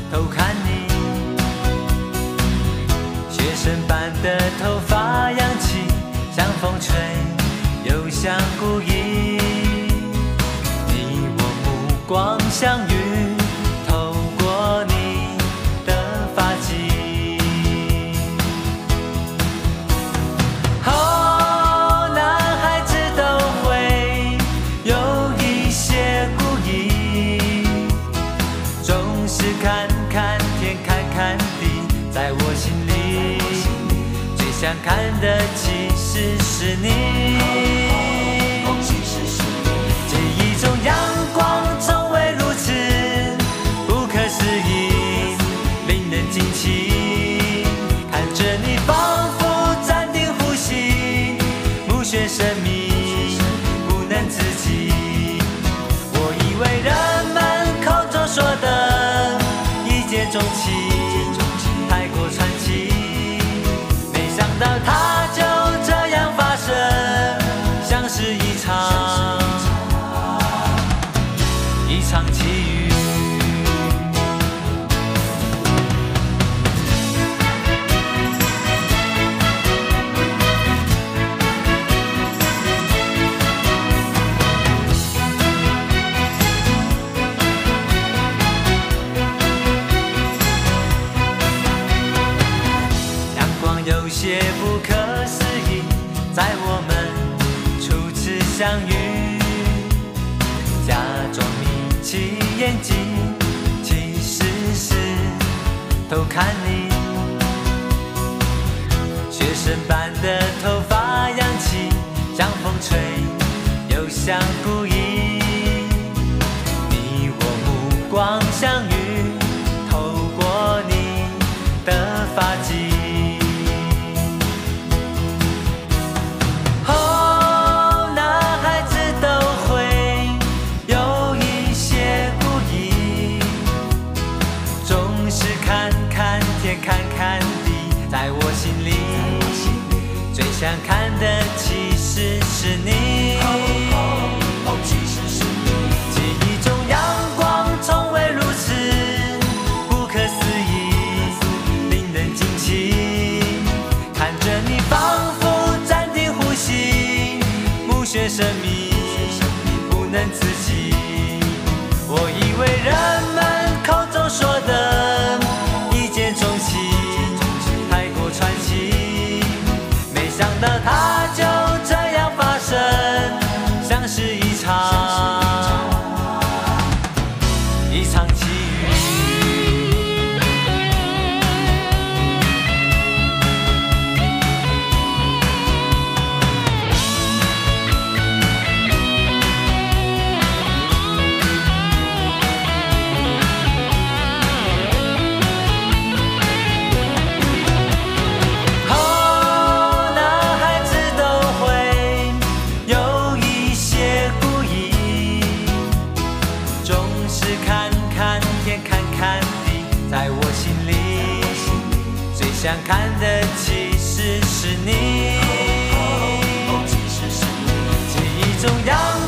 偷看你，学生般的头发扬起，像风吹，又像故意。你我目光相遇，透过你的发髻。哦，男孩子都会有一些故意，总是看看天，看看地，在我心里，最想看的其实是你。记忆中阳光从未如此不可思议，令人惊奇。看着你仿佛暂停呼吸，目眩神迷，不能自己。我以为人们口中说的一见钟情太过传奇，没想到它就这样发生，像是一场奇遇。阳光有些不可思议，在我们初次相遇，假装眯起眼睛，其实是偷看你。学生般的头发扬起，像风吹，又像故意。你我目光相遇，透过你的发髻。看看地，在我心里，最想看的其实是你。记忆中阳光从未如此不可思议，令人惊奇。看着你仿佛暂停呼吸，目眩神迷，不能自己。我以为人们口中说的一见钟情太过传奇，没想到它就这样发生，像是一场奇遇。在我心里，最想看的其实是你。记忆中阳